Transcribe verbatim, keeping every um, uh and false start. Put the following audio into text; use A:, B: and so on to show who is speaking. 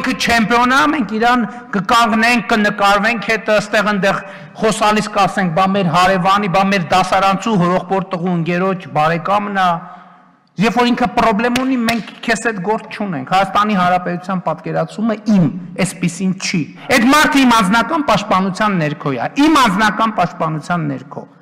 A: ինքը չեմպիոն է, մենք իրան կկանգնենք, կնկարվենք, հետո այստեղ այնտեղ խոսալիս կասենք, բա մեր հարևանի, բա մեր դասարանցու հորողբոր տղու ընկերոջ բարեկամն է։ Երբ որ ինքը պրոբլեմ ունի, մենք քեզ այդ գործ չունենք։ Հայաստանի Հանրապետության պատկերացումը իմ այսպիսին չի։ Այդ մարդը իմ անձնական պաշտպանության ներքո է, իմ անձնական պաշտպանության ներքո։